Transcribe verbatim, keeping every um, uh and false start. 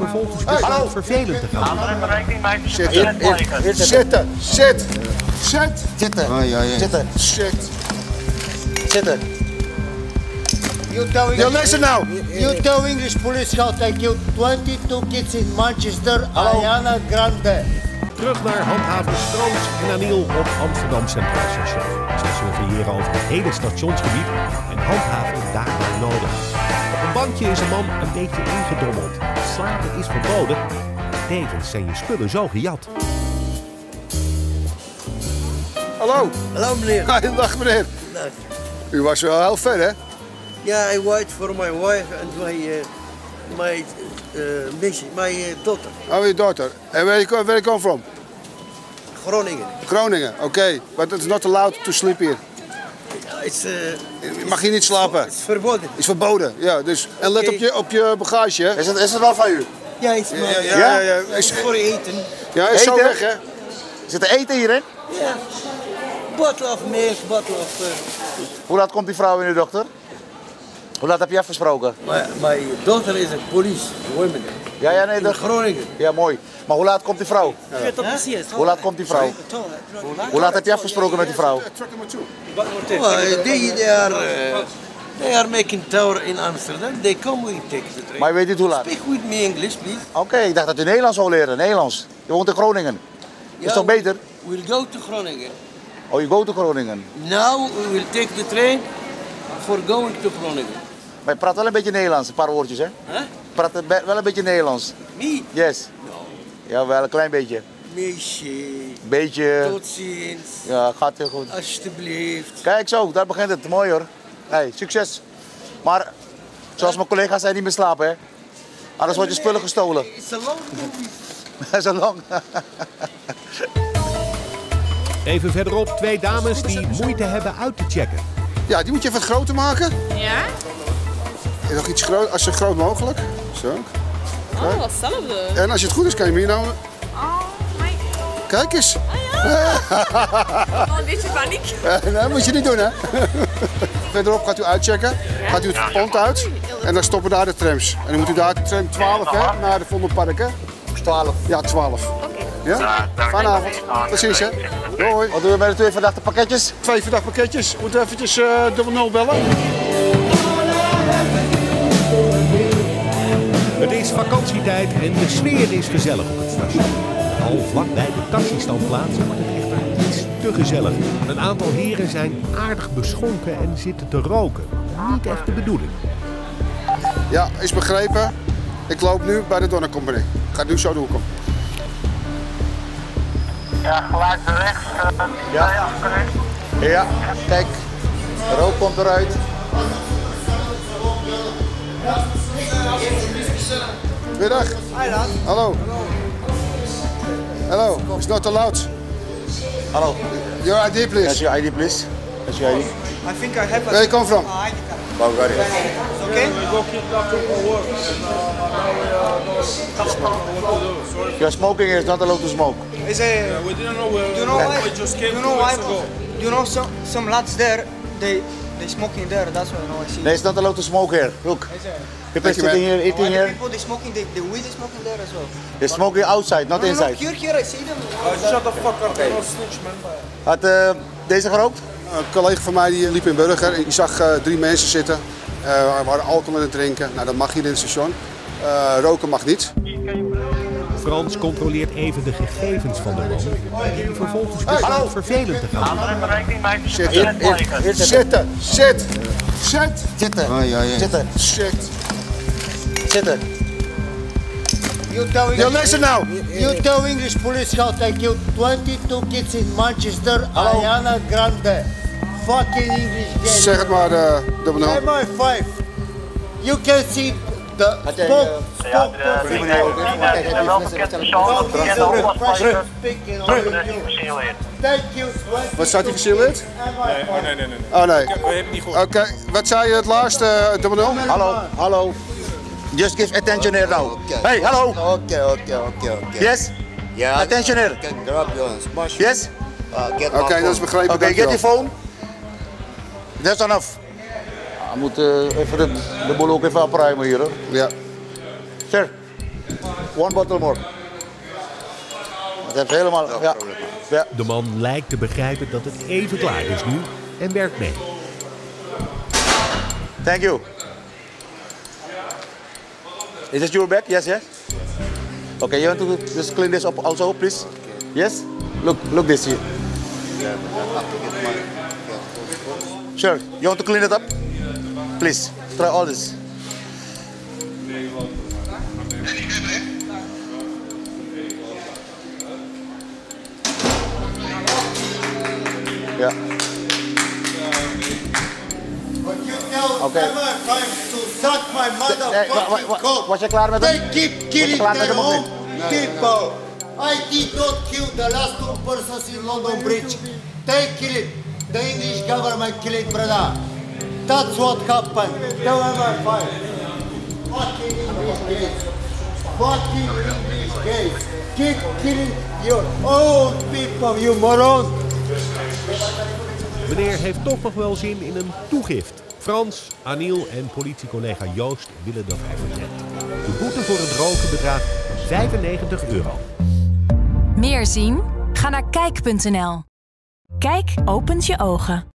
vervolgens besluit vervelend te gaan doen. Zitten, zitten, zit, zit. Zitten, Oh, ja, ja. zitten, Shit. zitten. You tell English, Yo, listen now. you tell English police how they killed twenty-two kids in Manchester, Ariana Grande. Terug naar handhavers Frans en Aniel op Amsterdam Centraal Station. Ze surveilleren over het hele stationsgebied en handhaven daar waar nodig. Op een bankje is een man een beetje ingedommeld. Slapen is verboden. Tevens zijn je spullen zo gejat. Hallo. Hallo meneer. Dag meneer. Dag. U was wel heel ver, hè? Ja, I wait for my wife and my uh, my uh, mission, my uh, daughter. Oh, your daughter. And where you, where you come from? Groningen. Groningen, oké. Okay. But it's not allowed to sleep here. It's, uh, Mag je niet slapen? It's verboden. Is verboden, ja. Dus, en let Okay. op je, op je bagage, hè? Is het, is het wel van u? Ja, is Ja, maar. ja, ja. ja, ja. Is, Voor eten. ja, is zo Eten? weg, hè? Zit er eten hierin? Ja. Bottle of milk, bottle of. Uh, Hoe laat komt die vrouw en uw dochter? Hoe laat heb je afgesproken? my, my daughter is a police woman. Ja, ja, nee, In dat... Groningen. Ja, mooi. Maar hoe laat komt die vrouw? Hoe laat komt die vrouw? Hoe laat heb je afgesproken met die vrouw? Well, they, they are uh, they are making tower in Amsterdam. They come, we take the train. Maar je weet niet hoe laat? Speak with me English, please. Oké, okay, ik dacht dat je Nederlands zou leren. Nederlands. Je woont in Groningen. Is toch beter? We'll go to Groningen. Oh, je go to Groningen. Now we will take the train for going to Groningen. Maar je praat wel een beetje Nederlands, een paar woordjes, hè? Huh? Je praat wel een beetje Nederlands. Me? Yes. No. Ja, wel een klein beetje. Meisje. Beetje. Tot ziens. Ja, gaat heel goed. Alsjeblieft. Kijk zo, daar begint het. Mooi hoor. Hey, succes. Maar, zoals mijn collega's zei, niet meer slapen, hè? Anders wordt je spullen gestolen. It's a long movie. Dat is al lang. Even verderop twee dames die moeite hebben uit te checken. Ja, die moet je even groter maken. Ja? En nog iets groot, als zo groot mogelijk. Zo. Oh, hetzelfde. En als je het goed is, kan je hem hier nou... Oh, my god. Kijk eens. Oh, een beetje paniek. Nee, dat moet je niet doen, hè. Verderop gaat u uitchecken. Gaat u het pand uit. En dan stoppen daar de trams. En dan moet u daar de tram twaalf, hè, naar de Vondelpark, hè. twaalf. Ja, twaalf. Oké. Ja? Fijne avond. Tot ziens, hè. Doei. Wat doen we met de twee verdachte pakketjes? Twee verdachte pakketjes. Moeten we eventjes uh, dubbel nul bellen? Het is vakantietijd en de sfeer is gezellig op het station. Al vlakbij de taxistandplaats wordt het echter iets te gezellig. Een aantal heren zijn aardig beschonken en zitten te roken. Niet echt de bedoeling. Ja, is begrepen. Ik loop nu bij de Donner Company. Ga nu zo de hoek om. Ja, gelijk naar rechts. Uh, Ja. ja, correct. Ja, kijk. De rook komt eruit. Goedendag. Hallo. Hallo. It's not allowed. Hallo. Your I D, That's please. your I D, please. That's your I D. I think I have Where you come from? Bulgaria. Okay? You're smoking here is not allowed to smoke. Is a, We didn't know where do you know why? we just came Do you two know why? weeks ago. Do you know some some lads there? They they smoking there. That's why I know I see. No, it's not allowed to smoke here. Look. People Thank you, sitting man. here, eating Other here. people they smoking the the weed is smoking there as well. They're smoking outside, not No, no, no, inside. here here I see them. Uh, shut the fuck up, okay. No snitch, man. Had uh, deze gerookt? Een collega van mij die liep in Burger. Die zag uh, drie mensen zitten. Uh, we waren alcohol aan het drinken. Nou, dat mag hier in het station. Uh, roken mag niet. Frans controleert even de gegevens van de man. Die vervolgens besluit vervelend te gaan doen. Hou er rekening mee. Zitten. Hier, hier zitten. Zitten. Zit. Zit. Zitten. Oh, ja, ja. Zitten. Shit. Zitten. You tell English. Yo, listen now. You tell English police how they killed twenty-two kids in Manchester, Ariana Grande. Fucking English gang. Zeg het maar, uh, dubbel nul. M I five. You can see the Had jij, smoke. uh, Ja, smoke. de vrienden zijn wel bekend persoon. Die kennen alle spijkers. Speaking Dat on is you. gesignaleerd. Thank you. Wat staat hier gesignaleerd? Nee, oh nee, nee, nee. Oh nee. We hebben het niet Oké, gehoord. wat zei je het laatste, uh, dubbel nul? Hallo, hallo. Just give attention here now. Hey, hallo. Okay, okay, okay, okay. Yes? Yeah, Attention here. I can grab you and smash. Yes? Uh, get Oké, my dat is phone. begrepen. Oké, get your dankjewel. phone. That's enough. We moeten even de, de boel ook even opruimen hier hoor. Ja. Sir, One bottle more. Het heeft helemaal... No ja. problem. Ja. De man lijkt te begrijpen dat het even klaar is nu en werkt mee. Thank you. Is this your bag? Yes, yes. Okay, you want to just clean this up also, please? Yes? Look, look this here. Sure. You want to clean it up? Please, try all this. Yeah. But you tell Okay. never time to suck my Hey, wa- wa- motherfucking wa- cock. Was je klaar met They hem? keep killing klaar met their hem of own niet? people. I did not kill the last two persons in London Bridge. They kill it. The English government kill it, brother. That's what happened. Never fight. Fucking English gays. Fucking English gays. Keep killing your own people, you moron. Meneer heeft toch nog wel zin in een toegift. Frans, Aniel en politiecollega Joost willen dat hij vertrekt. De boete voor het roken bedraagt vijfennegentig euro. Meer zien? Ga naar kijk punt n l. Kijk opent je ogen.